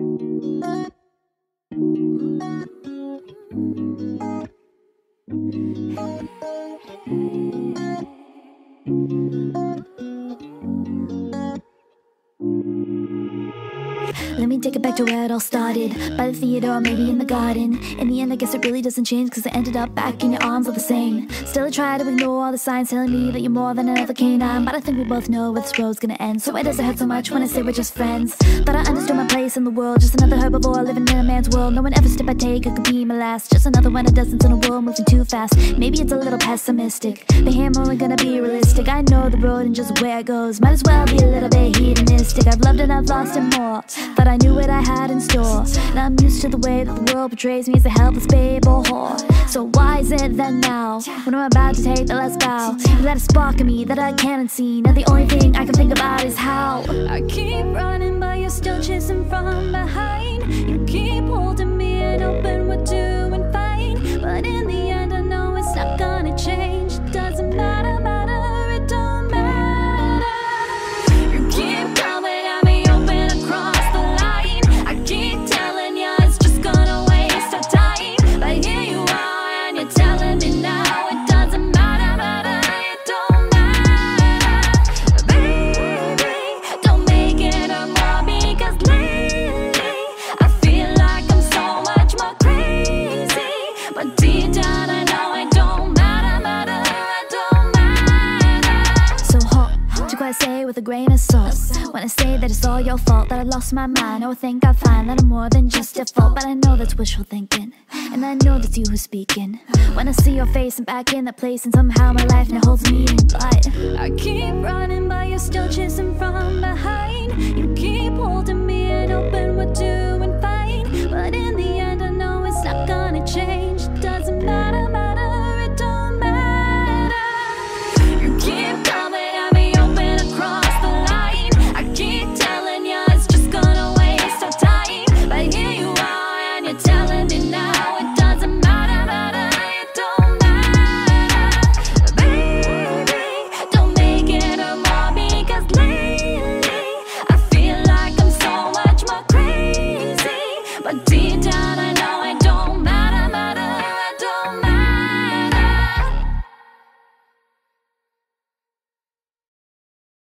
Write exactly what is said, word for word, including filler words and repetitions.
Let me take it back to where it all started. By the theater or maybe in the garden. In the end I guess it really doesn't change, cause I ended up back in your arms all the same. Still I try to ignore all the signs telling me that you're more than another canine, but I think we both know where this road's gonna end. So why does it hurt so much when I say we're just friends? Thought I understood my place in the world, just another herbivore living in a man's world. No one ever step I take could be my last, just another one of dozens in a world moving too fast. Maybe it's a little pessimistic, but here I'm only gonna be realistic. I know the road and just where it goes, might as well be a little bit hedonistic. I've loved and I've lost and more, thought I knew what I had in store. Now I'm used to the way that the world portrays me as a helpless babe or whore. So why is it that now, when I'm about to take the last bow, you let a spark in me that I can't unsee? Now the only thing I can think about is how I keep running but you're still chasing from behind. You keep holding me and hoping we're doing fine, but in the end I know it's not gonna change. It doesn't matter, matter, it don't matter. You keep coming at me open across the line. I keep telling you it's just gonna waste our time, but here you are and you're telling me now it doesn't matter, matter, it don't matter. Baby, don't make it a more, because lately I feel like I'm so much more crazy, but deep down I know it don't matter, matter, it don't matter. so hot. Took what I say with a grain of salt. When I say that it's all your fault, that I lost my mind, I think I find that I'm more than just your fault. But I know that's wishful thinking, and I know that's you who's speaking. When I see your face, I'm back in that place, and somehow my life now holds meaning. But I keep running but you're still chasing from behind. You keep